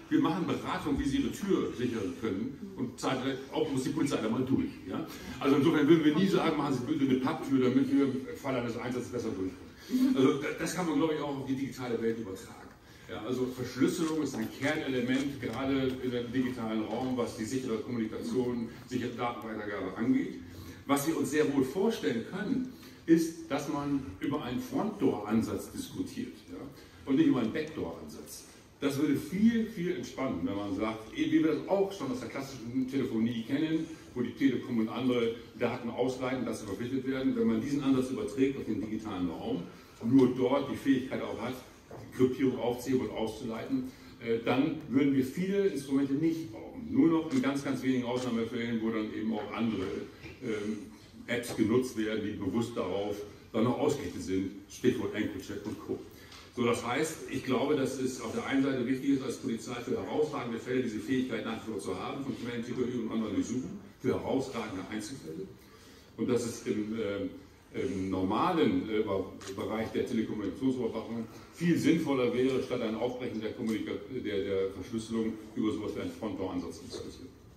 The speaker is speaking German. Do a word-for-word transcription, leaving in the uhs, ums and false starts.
wir machen Beratung, wie Sie Ihre Tür sichern können und zeitgleich auch muss die Polizei da mal durch. Ja? Also insofern würden wir nie sagen, machen Sie bitte eine Papptür, damit wir im Fall eines Einsatzes besser durchkommen. Also das kann man, glaube ich, auch auf die digitale Welt übertragen. Ja, also Verschlüsselung ist ein Kernelement, gerade in dem digitalen Raum, was die sichere Kommunikation, sichere Datenweitergabe angeht. Was wir uns sehr wohl vorstellen können, ist, dass man über einen Frontdoor-Ansatz diskutiert, ja, und nicht über einen Backdoor-Ansatz. Das würde viel, viel entspannen, wenn man sagt, wie wir das auch schon aus der klassischen Telefonie kennen, wo die Telekom und andere Daten ausleiten, dass sie verpflichtet werden. Wenn man diesen Ansatz überträgt auf den digitalen Raum, nur dort die Fähigkeit auch hat, Kryptierung aufzuheben und auszuleiten, dann würden wir viele Instrumente nicht brauchen. Nur noch in ganz, ganz wenigen Ausnahmefällen, wo dann eben auch andere ähm, Apps genutzt werden, die bewusst darauf dann noch ausgerichtet sind, Stichwort EncroChat und Co. So, das heißt, ich glaube, dass es auf der einen Seite wichtig ist, als Polizei für herausragende Fälle diese Fähigkeit nach wie vor zu haben, von Quellentheorie und anderen Durchsuchen, für herausragende Einzelfälle. Und dass es im, äh, im normalen äh, Bereich der Telekommunikationsüberwachung viel sinnvoller wäre, statt ein Aufbrechen der, Kommunika der, der Verschlüsselung über sowas wie einen Frontdoor-Ansatz zu diskutieren.